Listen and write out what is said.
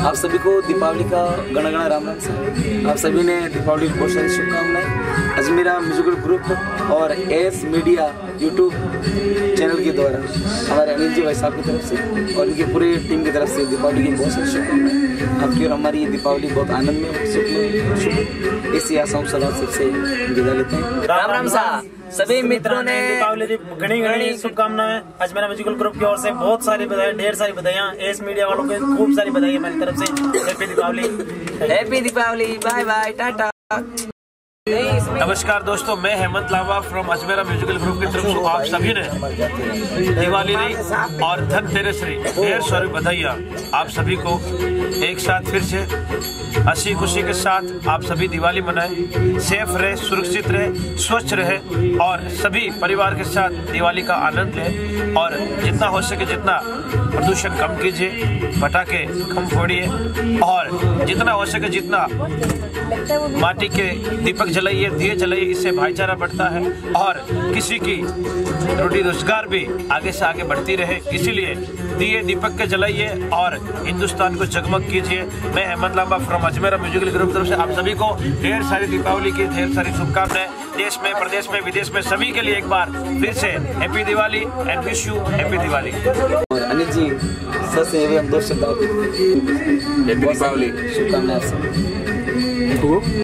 आप सभी को दीपावली का गण गण राम राम सर। आप सभी ने दीपावली की बहुत सारी शुभकामनाएं। अजमेरा म्यूजिकल ग्रुप और एस मीडिया यूट्यूब चैनल के द्वारा हमारे अनिल जी भाई साहब की तरफ से और इनकी पूरी टीम की तरफ से दीपावली की बहुत सारी शुभकामनाएं। आपकी और हमारी ये दीपावली बहुत आनंद में सुख इसी आशाओं सलाह सबसे विदा लेते हैं। राम राम साहब। सभी मित्रों ने दीपावली की घनी शुभकामनाएं। अजमेरा म्यूजिकल ग्रुप की ओर से बहुत सारी बधाई, ढेर सारी बधाइयां। एस मीडिया वालों के खूब सारी बधाई हमारी तरफ से। Happy Deepavali, happy Deepavali, bye bye, tata. नमस्कार दोस्तों, मैं हेमंत लावा फ्रॉम अजमेरा म्यूजिकल ग्रुप की तरफ से आप सभी ने दिवाली और धनतेरस ढेर सारी बधाइयाँ। आप सभी को एक साथ फिर से हंसी खुशी के साथ आप सभी दिवाली मनाएं। सेफ रहे, सुरक्षित रहे, स्वच्छ रहे और सभी परिवार के साथ दिवाली का आनंद लें। और जितना हो सके जितना प्रदूषण कम कीजिए, पटाखे कम फोड़िए और जितना हो सके जितना माटी के दीपक जलाइए, दिए जलाइए। इससे भाईचारा बढ़ता है और किसी की रोटी रोजगार भी आगे से आगे बढ़ती रहे। इसीलिए दिए दीपक के जलाइए और हिंदुस्तान को जगमग कीजिए। मैं Hemant Lamba from Ajmera musical group तरफ से आप सभी को ढेर सारी दीपावली की ढेर सारी शुभकामनाएं। देश में, प्रदेश में, विदेश में सभी के लिए एक बार फिर से happy Diwali and wish you happy Diwali. और अनिल जी सर से हम दोस्त हैप्पी दीपावली शुभकामनाएं।